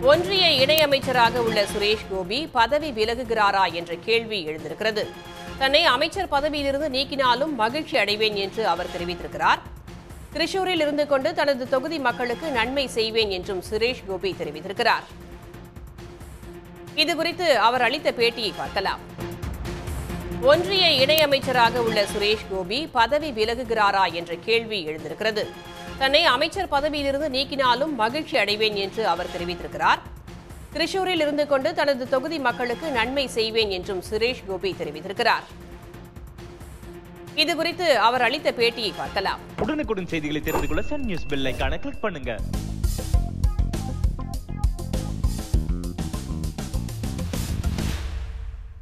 ஒன்றிய இணையமைச்சராக உள்ள சுரேஷ் கோபி பதவி விலகுகிறாரா என்ற கேள்வி எழுந்திருக்கிறது. தன்னை அமைச்சர் பதவியிலிருந்து நீக்கினாலும் மகிழ்ச்சி அடைவேன் என்று அவர் தெரிவித்திருக்கிறார். திரிசூரில் இருந்து கொண்டு தனது தொகுதி மக்களுக்கு நன்மை செய்வேன் என்றும் சுரேஷ் கோபி தெரிவித்திருக்கிறார். இதுகுறித்து அவர் அளித்த பேட்டியை பார்க்கலாம். ஒன்றிய இணையமைச்சராக உள்ள சுரேஷ் கோபி பதவி விலகுகிறாரா என்ற கேள்வி எழுந்திருக்கிறது. தன்னை அமைச்சர் பதவியிலிருந்து நீக்கினாலும் மகிழ்ச்சி அடைவேன் என்று அவர் தெரிவித்திருக்கிறார். திரிசூரில் இருந்து கொண்டு தனது தொகுதி மக்களுக்கு நன்மை செய்வேன் என்றும் சுரேஷ் கோபி தெரிவித்திருக்கிறார். இதுகுறித்து அவர் அளித்த பேட்டியை பார்க்கலாம். உடனுக்குடன் செய்திகளை தெரிந்து கொள்ள சன் நியூஸ் பெல் ஐகானை கிளிக் பண்ணுங்க.